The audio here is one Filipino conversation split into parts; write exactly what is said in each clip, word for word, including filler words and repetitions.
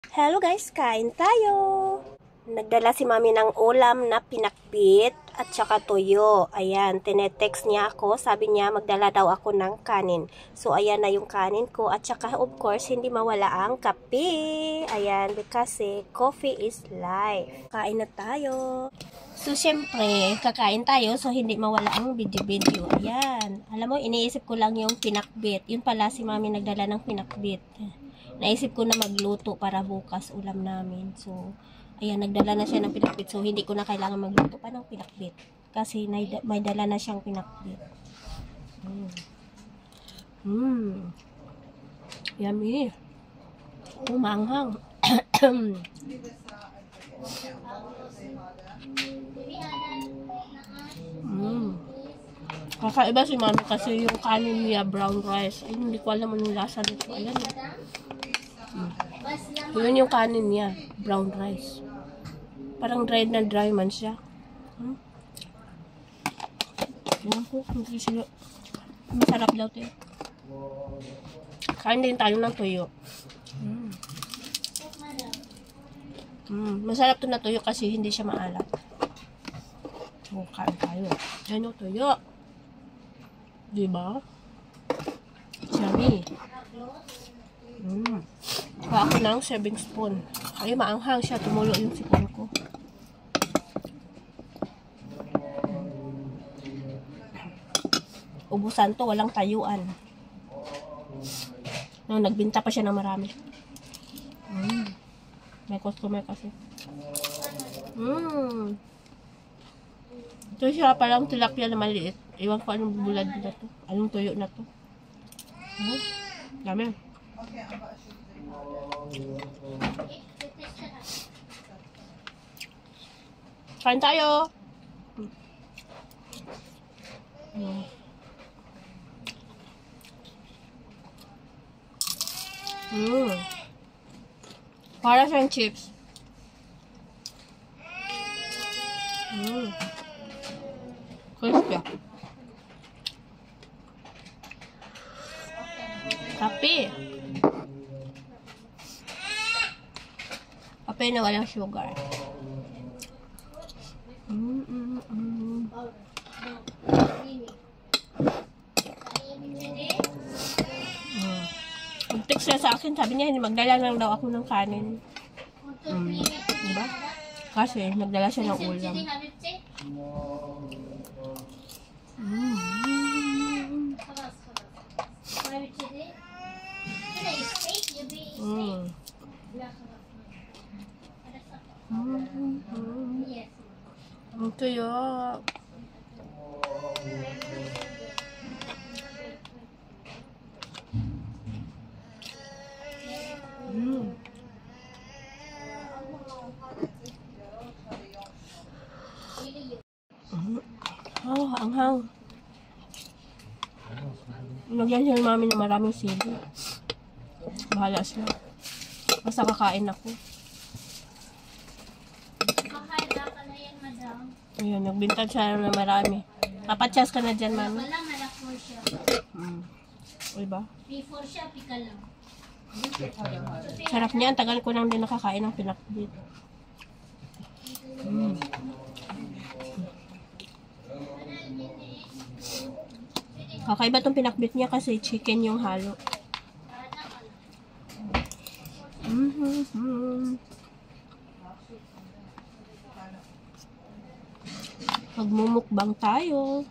Hello guys, kain tayo! Nagdala si mami ng ulam na pinakbit at saka tuyo. Ayan, tinetext niya ako. Sabi niya magdala daw ako ng kanin. So, ayan na yung kanin ko. At saka, of course, hindi mawala ang kape. Ayan, kasi coffee is life. Kain na tayo. So, syempre, kakain tayo. So, hindi mawala ang video-video. Ayan. Alam mo, iniisip ko lang yung pinakbit. Yun pala si mami nagdala ng pinakbit. Naisip ko na magluto para bukas ulam namin. So, ayan, nagdala na siya ng pinakbit. So, hindi ko na kailangan magluto pa ng pinakbit. Kasi may dala na siyang pinakbit. Mm. Mm. Yummy. Umanghang. mm. Kakaiba si mami kasi yung kanin niya brown rice. Ay, hindi ko alam anong lasa nito. Ayan. Mm. Yun yung kanin niya, brown rice. Parang dried na dry man siya. Hmm? Yan po, hindi sila. Masarap daw ito. Kain din tayo ng tuyo. Hmm. Hmm. Masarap to na tuyo kasi hindi siya maalat. So, kain tayo. Yan yung tuyo. Diba? Yummy. Hmm. Kuha ako ng serving spoon. Ay, maanghang siya. Tumulo yung sipon ko. Ubusan to, walang tayuan. No, nagbinta pa siya ng marami. Mm. May customer kasi. Mm. Ito siya parang tilapia na maliit. Iwan ko anong bulad na to. Anong tuyo na to. Hmm. Dami. Kain tayo. Hmm. Mm. Para siyang chips. Mm. Crispy. Kape. Kape na walang sugar. Mm, mm, mm. Mag-text siya sa akin, sabi niya, magdala lang daw ako ng kanin. Mm. Diba? Kasi, nagdala siya ng ulam. Mm. Mm. Mm. Ang tuyo. Mm. Oh, anghang. Lagyan siya ng mami na maraming sili. Bahala siya. Basta kakain ako. Kakain ka na yan, madam. Ayun, nagbintad siya na marami. Papatyas ka na dyan, mami. Wala, halak mo siya. Hmm. Diba? Before siya, pika lang. Sarap niya. Ang tagal ko lang din nakakain ng pinakbit. Mm. Kakaiba tong pinakbit niya kasi chicken yung halo. Mm-hmm. Magmumukbang tayo.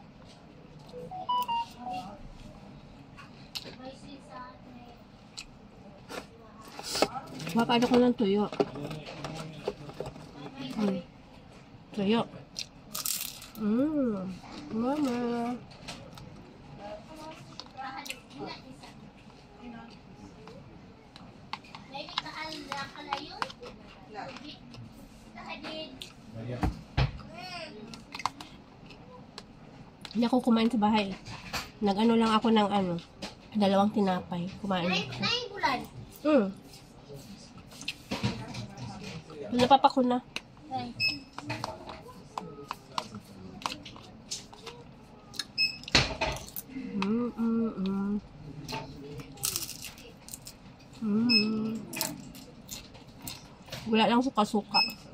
Makaano ko ng tuyo. Mm. Tuyo. Mmm. Mama. Hindi ako kumain sa bahay. Nag-ano lang ako ng ano, dalawang tinapay. Kumain ako. Nay, bulan. Hmm. Napapako na. Nay. Mm, mm, mm. Mm. Wala lang suka-suka.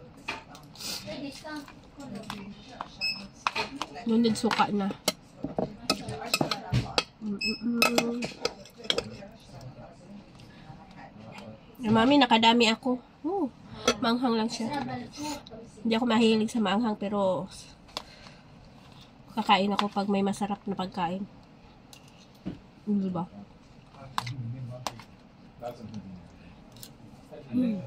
Nunod suka na. Mm-mm. Eh, mami, nakadami ako. Oh, maanghang lang siya. Hindi ako mahilig sa maanghang, pero kakain ako pag may masarap na pagkain. Hindi ba? Mm.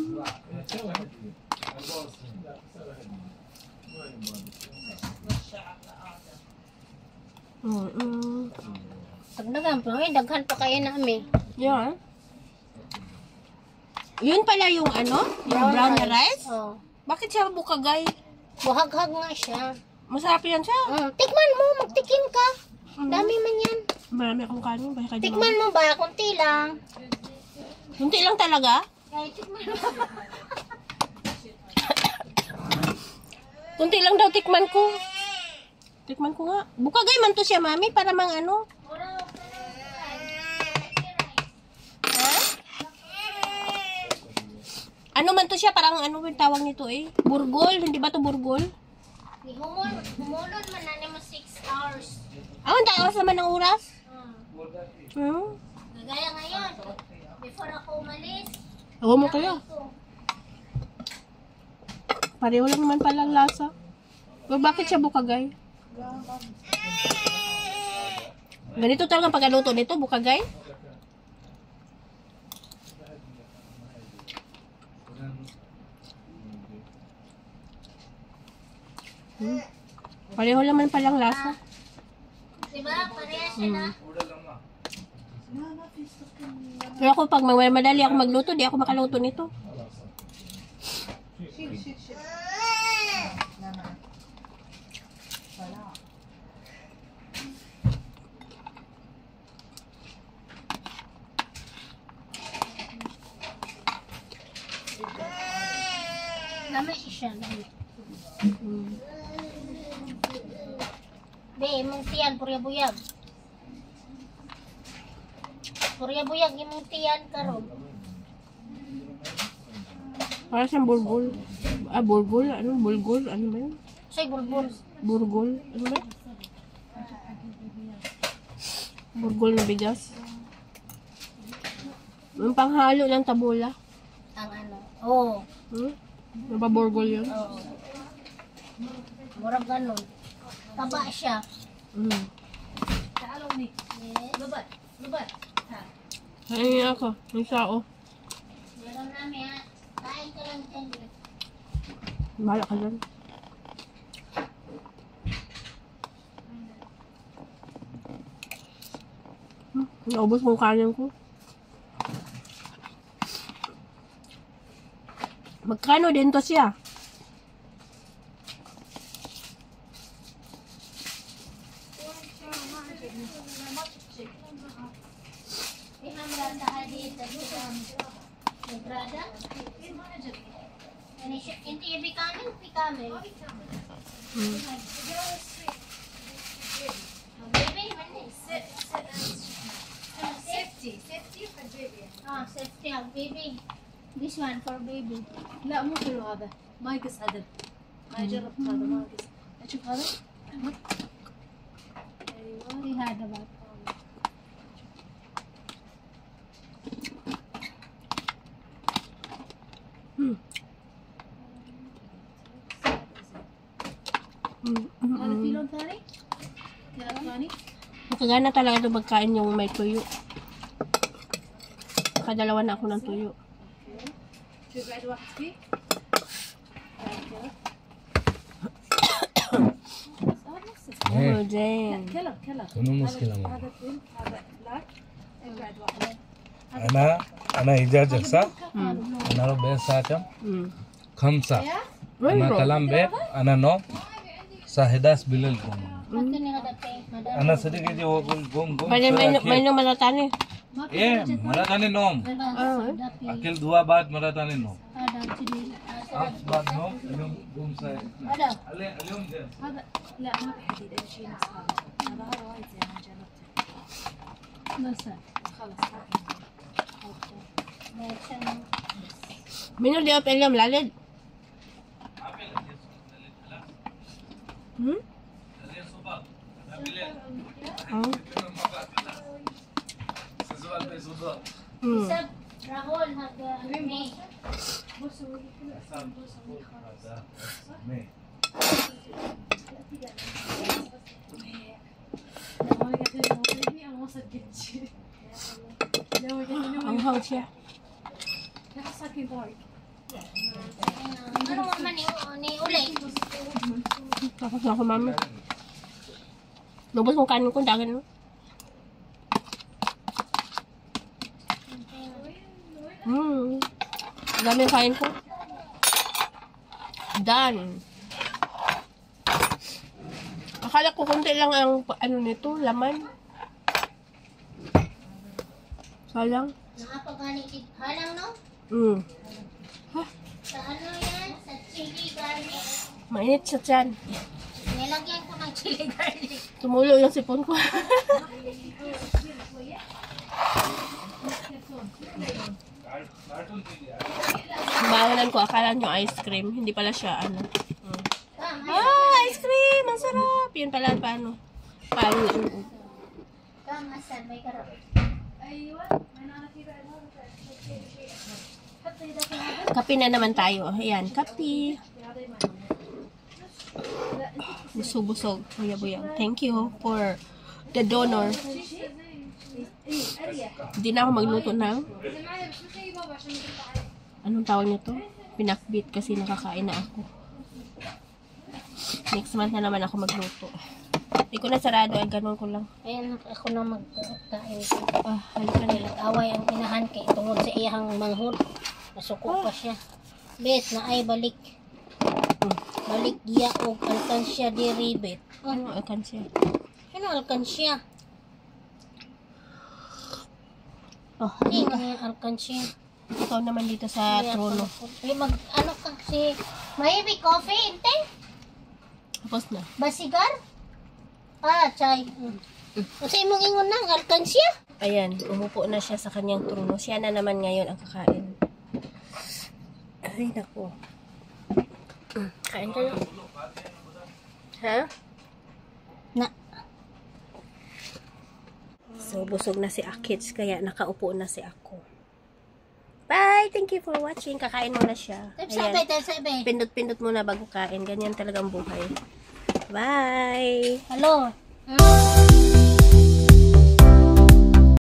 Mm. Mm. Pag nagampo, ay daghan pa kayo namin. Yan. Yun pala yung ano? Yung brown na rice? Oh. Bakit siya bukagay? Buhag-hag nga siya. Masarap yan siya. Mm. Tikman mo, magtikim ka. Mm. Dami man yan. Marami akong kanin. Baka di Tikman mo ba? Kunti lang. Kunti lang talaga? Ay, tikman mo. Kunti lang daw tikman ko. Tikman ko nga. Bukagay man to siya, mami, para mang ano. Ha? Ano man to siya? Parang ano yung tawag nito eh? Burgol? Hindi ba to burgol? Humulon man na mo six hours. Ah, ang taas naman ng oras? Hmm. Hmm? Gaya ngayon. Before ako umalis. Awa mo kayo. Pareho lang naman palang lasa. Pero bakit siya bukagay? Ganito talaga pagkaluto nito, bukagay? Hmm. Pareho naman palang lasa. Diba? Pareha siya na. Pero ako pag madali ako magluto, di ako makaluto nito. Lama siya. Lama. Hmm. Be, imong tiyan, purya buyag. Purya buyag, imong tiyan karon. Para siyang burgol. Ah, burgol? Ano? Bulgol? Ano ba yun? Soy bulbul. Burgol? Ano ba? Burgol na bigas. Yung panghalo ng tabula. Ang ano. Oo. Hmm? Ano ba burgol yun? Oo. Murag ganun. Taba siya. Hmm. Kaalaw ni. Lubat. Lubat. Kain niya ako. Yung sao. Meron namin ha. Kain ka lang dyan. Bahala ka dyan. Hmm. Naubos mo yung kanin ko. Magkano din to siya? Inti ibi kanin, pi kanin. Hmm. Baby, manis. Safety, safety for baby. Ah, safety of baby. This one for baby. لا مو حلو هذا ما يقص عدل ما جربت هذا ما يقص اشوف هذا في هذا بعد. Hmm. Hmm. Hmm. هذا في لون ثاني كذا ثاني Makagana talaga ito magkain yung may tuyo. Nakadalawa na ako ng tuyo. شوف بعد واحد فيه Oh, dang. كلر كلر شنو المشكلة معه؟ هذا بينك هذا بلاك بعد واحد أنا أنا إجازة صح؟ Hmm. أنا رو بيت ساعة Hmm. خمسة Really, أنا bro? كلام بيت أنا نوم الساعة إحدى عشر بالليل قوم Makin ni kada pink, madami. أنا صديق يجي هو يقول قوم قوم May, may, شوية may أكل. nung matatani. إيه مرة ثانية نوم Ah, eh. Dapi. أكل دوا بعد مرة ثانية نوم Ada sini. أمس بعد نوم اليوم قوم ساعة Ada. اليوم ده هذا لا ما في حديد اي شيء نفس هذا هذا هذا وايد زين انا جربته Masa. خلاص Macam Minul di apa yang lalid? Hmm? Hmm? Hmm. Sab, Rahul, haga, May. Ang hang siya. Ano naman ni, ni Ulay? Tapos na ako, mami. Lubos mong kanin ko, dagan mo. Hmm. Dami ang kain ko. Done. Akala ko konti lang ang ano nito, laman. Sayang. Nakapagani, halang no? Hmm. Sa ano yan? Sa chili garlic. Mainit siya dyan. Nilagyan ko ng chili garlic. Tumulo yung sipon ko. Bangalan ko, akala nyo ice cream. Hindi pala siya, ano. Hmm. Kam, Ah, ice cream! Ang sarap! Yun pala, paano? Paano? kam, asan, may karap. Kape na naman tayo. Ayan, kape. Busog-busog. Buya-buya. Thank you for the donor. Hindi na ako magluto ng anong tawag nito? Pinakbit kasi nakakain na ako. Next month na naman ako magluto. Hindi ko na sarado. Ay, ganun ko lang. Ayan, ako na magkain. Ah, halika na. Nag-away ang inahan kay tungod sa iyang manghod. Nasuko pa siya. Bet na ay balik. Balik giya og alkansya diri bet. Ano, akan siya. Ano alkansya? Oh, Hindi halika. nga alkansya. Ikaw naman dito sa trono. Ay, mag ano ka si maybe coffee inte? Tapos na. Basigar? Ah, chay. Mm. Kasi mong ingon nang alkansya? Ayan, umupo na siya sa kanyang trono. Siya na naman ngayon ang kakain. Ay, naku. Mm, kain ka na. Ha? Na. So, busog na si Akits, kaya nakaupo na si ako. Bye! Thank you for watching. Kakain mo na siya. Sabi, Ayan. sabi. Pindot-pindot muna bago kain. Ganyan talagang buhay. Bye! Hello. Mm.